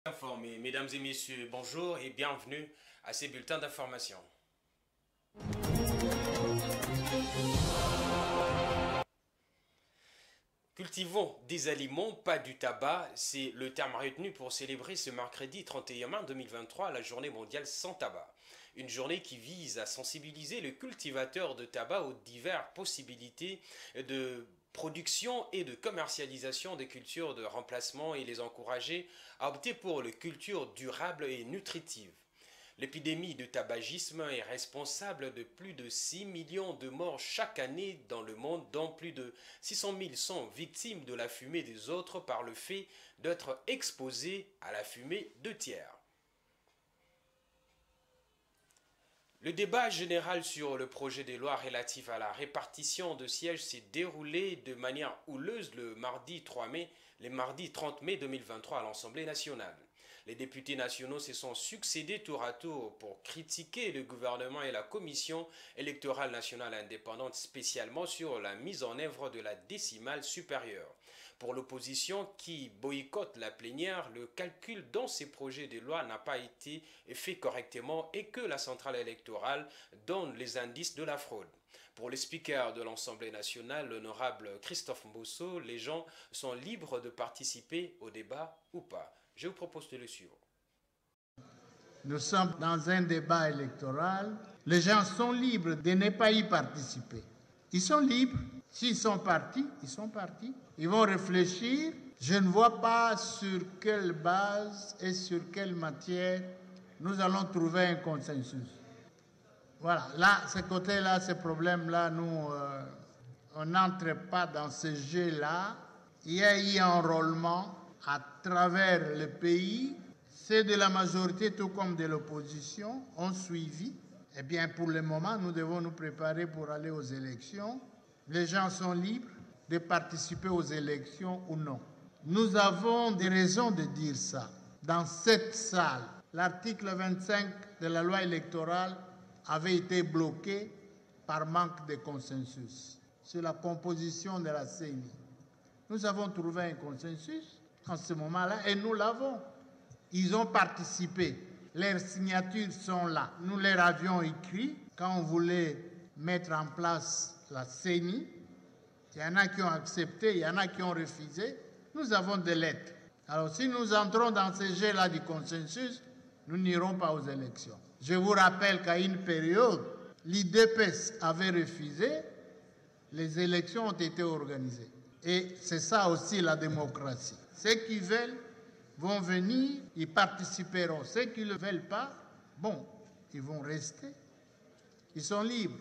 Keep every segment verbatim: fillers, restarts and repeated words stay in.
Informés. Mesdames et messieurs, bonjour et bienvenue à ces bulletins d'information. Cultivons des aliments, pas du tabac, c'est le terme retenu pour célébrer ce mercredi trente et un mai deux mille vingt-trois la journée mondiale sans tabac. Une journée qui vise à sensibiliser les cultivateurs de tabac aux diverses possibilités de production et de commercialisation des cultures de remplacement et les encourager à opter pour les cultures durables et nutritives. L'épidémie de tabagisme est responsable de plus de six millions de morts chaque année dans le monde, dont plus de six cent mille sont victimes de la fumée des autres par le fait d'être exposés à la fumée de tiers. Le débat général sur le projet de loi relatif à la répartition de sièges s'est déroulé de manière houleuse le mardi trois mai, le mardi trente mai deux mille vingt-trois à l'Assemblée nationale. Les députés nationaux se sont succédés tour à tour pour critiquer le gouvernement et la Commission électorale nationale indépendante spécialement sur la mise en œuvre de la décimale supérieure. Pour l'opposition qui boycotte la plénière, le calcul dans ces projets de loi n'a pas été fait correctement et que la centrale électorale donne les indices de la fraude. Pour le speaker de l'Assemblée nationale, l'honorable Christophe Mbosso, les gens sont libres de participer au débat ou pas. Je vous propose de le suivre. Nous sommes dans un débat électoral. Les gens sont libres de ne pas y participer. Ils sont libres. S'ils sont partis, ils sont partis. Ils vont réfléchir. Je ne vois pas sur quelle base et sur quelle matière nous allons trouver un consensus. Voilà, là, ce côté-là, ce problème-là, nous, euh, on n'entre pas dans ce jeu-là. Il y a eu un enrôlement à travers le pays. Ceux de la majorité, tout comme de l'opposition, ont suivi. Eh bien, pour le moment, nous devons nous préparer pour aller aux élections. Les gens sont libres de participer aux élections ou non. Nous avons des raisons de dire ça. Dans cette salle, l'article vingt-cinq de la loi électorale avait été bloqué par manque de consensus sur la composition de la C E N I. Nous avons trouvé un consensus en ce moment-là et nous l'avons. Ils ont participé. Leurs signatures sont là. Nous leur avions écrit quand on voulait mettre en place la C E N I. Il y en a qui ont accepté, il y en a qui ont refusé. Nous avons des lettres. Alors si nous entrons dans ce jeu-là du consensus, nous n'irons pas aux élections. Je vous rappelle qu'à une période, l'I D P E S avait refusé, les élections ont été organisées. Et c'est ça aussi la démocratie. Ceux qui veulent vont venir, ils participeront. Ceux qui ne le veulent pas, bon, ils vont rester. Ils sont libres.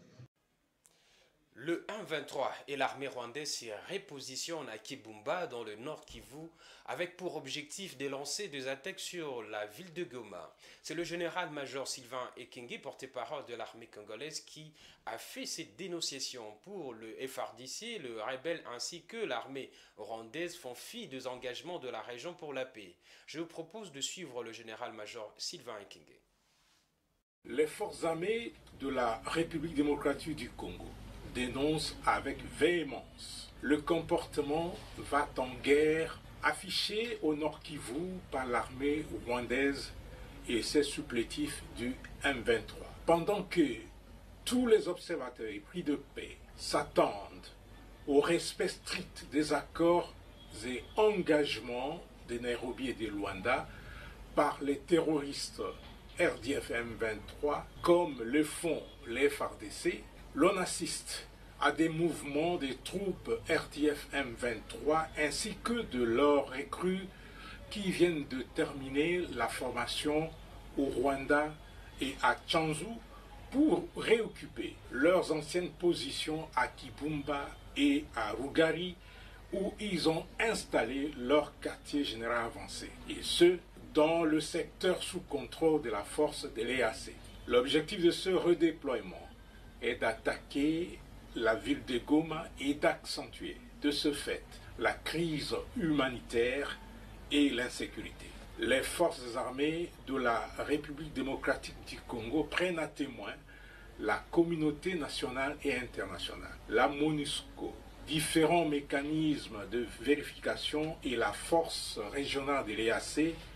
Le un vingt-trois et l'armée rwandaise se repositionnent à Kibumba dans le nord Kivu avec pour objectif de lancer des attaques sur la ville de Goma. C'est le général-major Sylvain Ekenge, porte-parole de l'armée congolaise, qui a fait cette dénonciation. Pour le F R D C, le rebelle ainsi que l'armée rwandaise font fi des engagements de la région pour la paix. Je vous propose de suivre le général-major Sylvain Ekenge. Les forces armées de la République démocratique du Congo dénonce avec véhémence le comportement va-t-en-guerre affiché au Nord Kivu par l'armée rwandaise et ses supplétifs du M vingt-trois. Pendant que tous les observateurs épris de paix s'attendent au respect strict des accords et engagements de Nairobi et de Luanda par les terroristes R D F M vingt-trois, comme le font les F R D C, l'on assiste à des mouvements des troupes R D F M vingt-trois ainsi que de leurs recrues qui viennent de terminer la formation au Rwanda et à Tchanzu pour réoccuper leurs anciennes positions à Kibumba et à Rugari où ils ont installé leur quartier général avancé, et ce, dans le secteur sous contrôle de la force de l'E A C. L'objectif de ce redéploiement est d'attaquer la ville de Goma et d'accentuer de ce fait la crise humanitaire et l'insécurité. Les forces armées de la République démocratique du Congo prennent à témoin la communauté nationale et internationale, la MONUSCO, différents mécanismes de vérification et la force régionale de l'E A C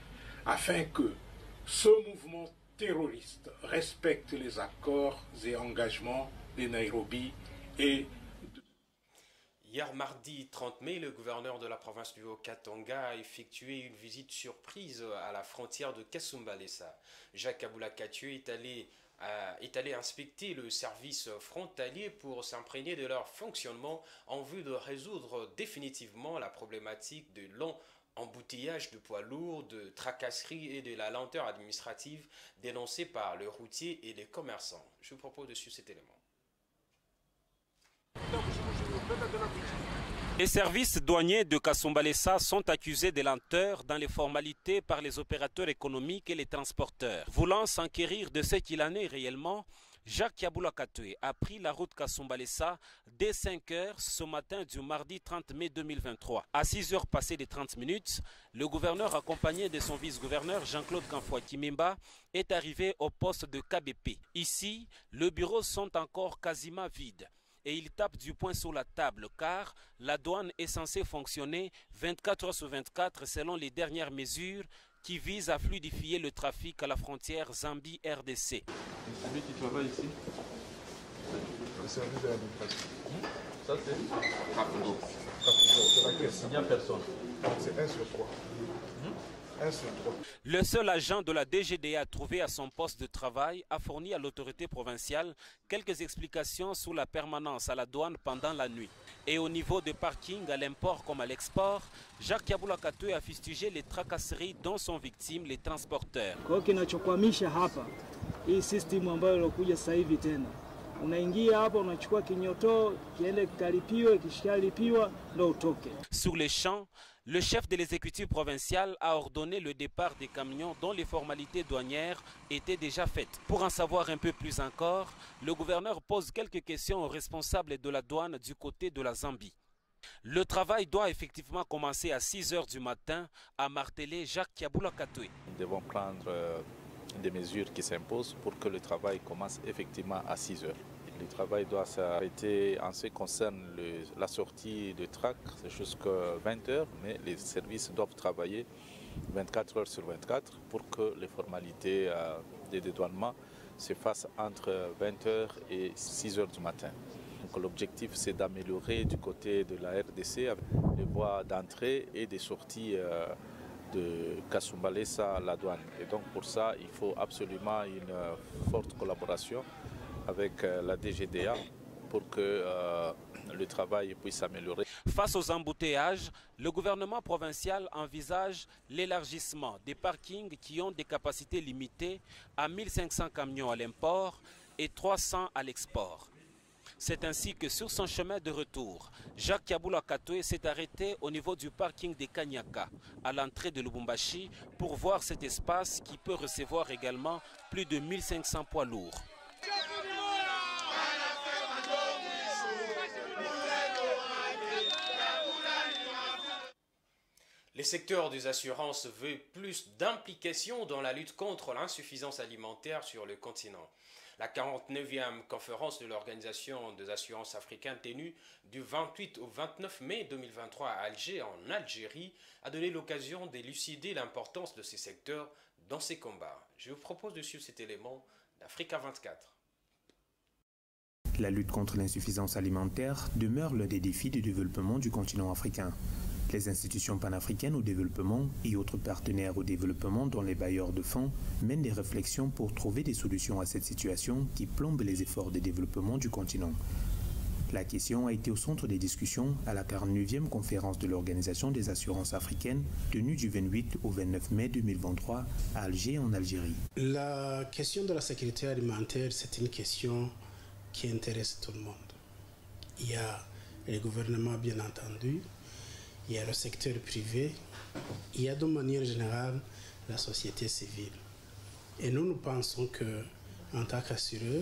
afin que ce mouvement terroriste respecte les accords et engagements de Nairobi et de... Hier mardi trente mai, le gouverneur de la province du Haut-Katanga a effectué une visite surprise à la frontière de Kasumbalesa. Jacques Kabula Katua est allé, euh, est allé inspecter le service frontalier pour s'imprégner de leur fonctionnement en vue de résoudre définitivement la problématique de long embouteillage de poids lourds, de tracasseries et de la lenteur administrative dénoncée par les routiers et les commerçants. Je vous propose de suivre cet élément. Les services douaniers de Kasumbalesa sont accusés de lenteur dans les formalités par les opérateurs économiques et les transporteurs. Voulant s'enquérir de ce qu'il en est réellement, Jacques Kabula Katua a pris la route Kasumbalesa dès cinq heures ce matin du mardi trente mai deux mille vingt-trois. À six heures passées de trente minutes, le gouverneur accompagné de son vice-gouverneur Jean-Claude Kanfoua Kimimba est arrivé au poste de K B P. Ici, les bureaux sont encore quasiment vides. Et il tape du poing sur la table car la douane est censée fonctionner vingt-quatre heures sur vingt-quatre selon les dernières mesures qui visent à fluidifier le trafic à la frontière Zambie-R D C. Celui qui travaille ici, le service de l'administration. Ça c'est Caputo. Il n'y a personne. C'est un sur trois. un sur trois. Le seul agent de la D G D A trouvé à son poste de travail a fourni à l'autorité provinciale quelques explications sur la permanence à la douane pendant la nuit. Et au niveau des parkings à l'import comme à l'export, Jacques Kabula Katua a fustigé les tracasseries dont sont victimes les transporteurs. Kwa kinachokwamisha hapa hii system ambayo ilokuja sasa hivi tena. Unaingia hapa unachukua kinyoto, kiende kikalipiwe, kishalipiwa ndo utoke. Sur les champs, le chef de l'exécutif provincial a ordonné le départ des camions dont les formalités douanières étaient déjà faites. Pour en savoir un peu plus encore, le gouverneur pose quelques questions aux responsables de la douane du côté de la Zambie. Le travail doit effectivement commencer à six heures du matin, a martelé Jacques Kabula Katua. Nous devons prendre euh, des mesures qui s'imposent pour que le travail commence effectivement à six heures. Le travail doit s'arrêter en ce qui concerne le, la sortie de trac, c'est jusqu'à vingt heures, mais les services doivent travailler vingt-quatre heures sur vingt-quatre pour que les formalités euh, de dédouanement se fassent entre vingt heures et six heures du matin. L'objectif, c'est d'améliorer du côté de la R D C les voies d'entrée et de sortie euh, de Kasumbalesa à la douane. Et donc pour ça, il faut absolument une euh, forte collaboration avec euh, la D G D A pour que euh, le travail puisse s'améliorer. Face aux embouteillages, le gouvernement provincial envisage l'élargissement des parkings qui ont des capacités limitées à mille cinq cents camions à l'import et trois cents à l'export. C'est ainsi que sur son chemin de retour, Jacques Kabula Katua s'est arrêté au niveau du parking de Kanyaka, à l'entrée de Lubumbashi, pour voir cet espace qui peut recevoir également plus de mille cinq cents poids lourds. Les secteurs des assurances veulent plus d'implication dans la lutte contre l'insuffisance alimentaire sur le continent. La quarante-neuvième conférence de l'Organisation des assurances africaines tenue du vingt-huit au vingt-neuf mai deux mille vingt-trois à Alger, en Algérie, a donné l'occasion d'élucider l'importance de ces secteurs dans ces combats. Je vous propose de suivre cet élément d'Africa vingt-quatre. La lutte contre l'insuffisance alimentaire demeure l'un des défis du développement du continent africain. Les institutions panafricaines au développement et autres partenaires au développement, dont les bailleurs de fonds, mènent des réflexions pour trouver des solutions à cette situation qui plombe les efforts de développement du continent. La question a été au centre des discussions à la quarante-neuvième conférence de l'Organisation des assurances africaines tenue du vingt-huit au vingt-neuf mai deux mille vingt-trois à Alger, en Algérie. La question de la sécurité alimentaire, c'est une question qui intéresse tout le monde. Il y a les gouvernements, bien entendu, il y a le secteur privé, il y a de manière générale la société civile. Et nous, nous pensons qu'en tant qu'assureurs,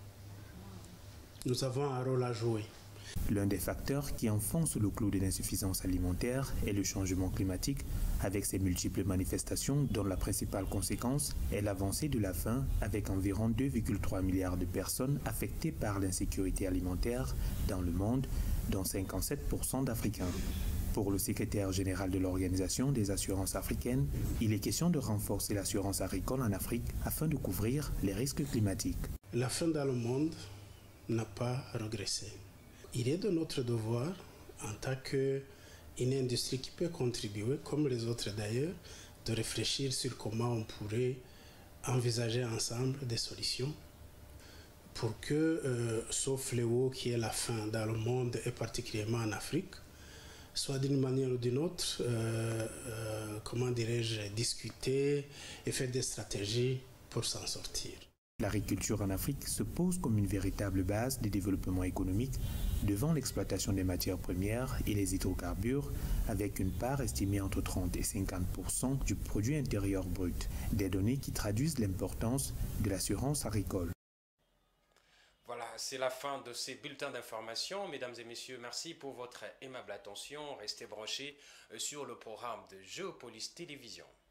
nous avons un rôle à jouer. L'un des facteurs qui enfonce le clou de l'insuffisance alimentaire est le changement climatique, avec ses multiples manifestations dont la principale conséquence est l'avancée de la faim, avec environ deux virgule trois milliards de personnes affectées par l'insécurité alimentaire dans le monde, dont cinquante-sept pour cent d'Africains. Pour le secrétaire général de l'Organisation des assurances africaines, il est question de renforcer l'assurance agricole en Afrique afin de couvrir les risques climatiques. La faim dans le monde n'a pas régressé. Il est de notre devoir, en tant qu'une industrie qui peut contribuer, comme les autres d'ailleurs, de réfléchir sur comment on pourrait envisager ensemble des solutions pour que euh, ce fléau qui est la faim dans le monde et particulièrement en Afrique soit d'une manière ou d'une autre, euh, euh, comment dirais-je, discuté et faire des stratégies pour s'en sortir. L'agriculture en Afrique se pose comme une véritable base de développement économique devant l'exploitation des matières premières et les hydrocarbures, avec une part estimée entre trente et cinquante pour cent du produit intérieur brut, des données qui traduisent l'importance de l'assurance agricole. Voilà, c'est la fin de ces bulletins d'information. Mesdames et messieurs, merci pour votre aimable attention. Restez branchés sur le programme de Géopolis Télévision.